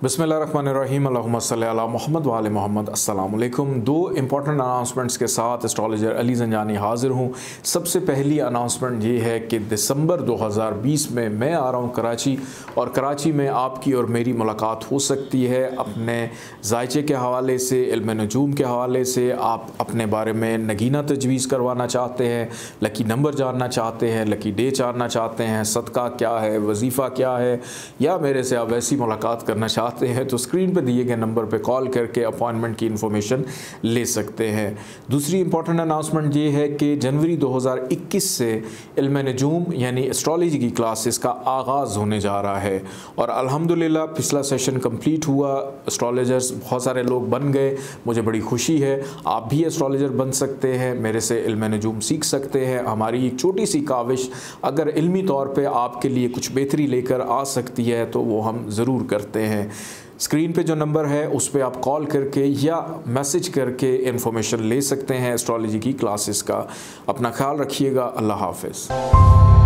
बिस्मिल्लाहिर्रहमानिर्रहीम अल्लाहुम्मा सल्ली अला मुहम्मद व आले मोहम्मद। अस्सलाम वालेकुम। दो इंपॉर्टेंट अनाउंसमेंट्स के साथ एस्ट्रोलॉजर अली ज़ंजानी हाज़िर हूँ। सबसे पहली अनाउंसमेंट ये है कि दिसंबर 2020 में मैं आ रहा हूँ कराची, और कराची में आपकी और मेरी मुलाकात हो सकती है। अपने ज़ाइचे के हवाले से, इल्म नजूम के हवाले से आप अपने बारे में नगीना तजवीज़ करवाना चाहते हैं, लकी नंबर जानना चाहते हैं, लकी डे जानना चाहते हैं, सदका क्या है, वजीफ़ा क्या है, या मेरे से आप वैसी मुलाकात करना चाहते हैं तो स्क्रीन पे दिए गए नंबर पे कॉल करके अपॉइंटमेंट की इन्फॉर्मेशन ले सकते हैं। दूसरी इंपॉर्टेंट अनाउंसमेंट ये है कि जनवरी 2021 से इल्म नजूम यानी एस्ट्रोलॉजी की क्लासेस का आगाज़ होने जा रहा है, और अल्हम्दुलिल्लाह पिछला सेशन कंप्लीट हुआ। एस्ट्रोलॉजर्स बहुत सारे लोग बन गए, मुझे बड़ी खुशी है। आप भी एस्ट्रोलॉजर बन सकते हैं, मेरे से इल्म नजूम सीख सकते हैं। हमारी एक छोटी सी काविश अगर इल्मी तौर पे आपके लिए कुछ बेहतरी लेकर आ सकती है तो वो हम ज़रूर करते हैं। स्क्रीन पे जो नंबर है उस पर आप कॉल करके या मैसेज करके इन्फॉर्मेशन ले सकते हैं एस्ट्रोलॉजी की क्लासेस का। अपना ख्याल रखिएगा। अल्लाह हाफ़िज़।